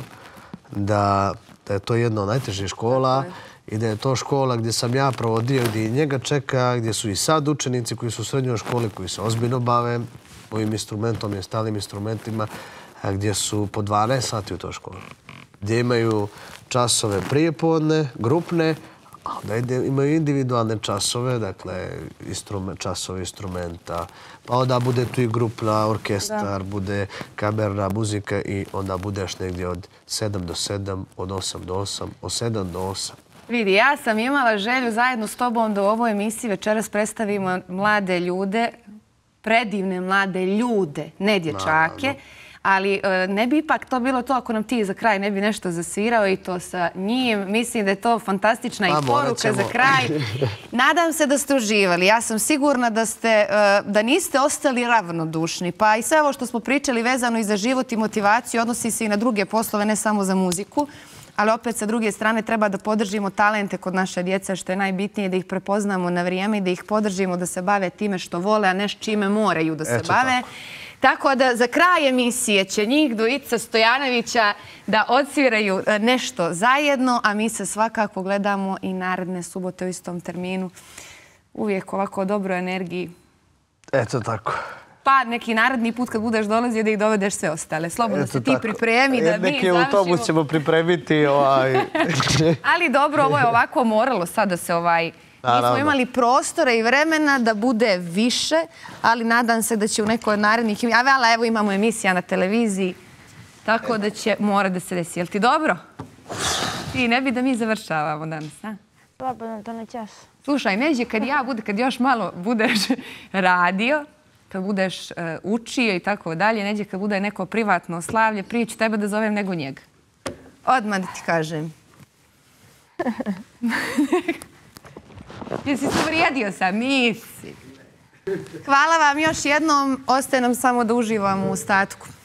da je to jedna od najtežih škola i da je to škola gdje sam ja provodio, gdje i njega čeka, gdje su i sad učenici koji su u srednjoj školi, koji se ozbiljno bave ovim instrumentom i stalim instrumentima, gdje su po 12 sati u toj školi. Gdje imaju časove prijepodne, grupne, a onda imaju individualne časove, dakle časove instrumenta, pa onda bude tu i grupna, orkestar, bude kamerna muzika i onda budeš negdje od 7 do 7, od 8 do 8, od 7 do 8. Vidi, ja sam imala želju zajedno s tobom da u ovoj emisiji večeras predstavimo mlade ljude, predivne mlade ljude, ne dječake, ali ne bi ipak to bilo to ako nam ti za kraj ne bi nešto zasvirao i to sa njim. Mislim da je to fantastična i poruka za kraj. Nadam se da ste uživali. Ja sam sigurna da niste ostali ravnodušni. Pa i sve ovo što smo pričali vezano i za život i motivaciju odnosi se i na druge poslove, ne samo za muziku. ali opet sa druge strane treba da podržimo talente kod naše djece, što je najbitnije, da ih prepoznamo na vrijeme i da ih podržimo da se bave time što vole, a ne s čime moraju da se bave. Tako da za kraj emisije će njih dvojica Stojanovića da odsviraju nešto zajedno, a mi se svakako gledamo i naredne subote u istom terminu. Uvijek ovako dobroj energiji. Eto tako. Pa neki naredni put kad budeš dolazio da ih dovedeš sve ostale. Slobodno se ti pripremi da mi završimo. Neki autobus ćemo pripremiti. Ali dobro, ovo je ovako moralo sad da se Mi smo imali prostora i vremena da bude više, ali nadam se da će u nekoj od narednih... A evo imamo emisija na televiziji, tako da će mora da se desi. Jel ti dobro? Ti ne bi da mi završavamo danas, a? Slobodno, to ne čas. Slušaj, neđe kad još malo budeš radio, kad budeš učio i tako dalje, neđe kad bude neko privatno slavlje, prije ću tebe da zovem nego njega. Odmah da ti kažem. Jesi se uvrijedio sam? Nisi. Hvala vam još jednom. Ostaje nam samo da uživamo u ostatku.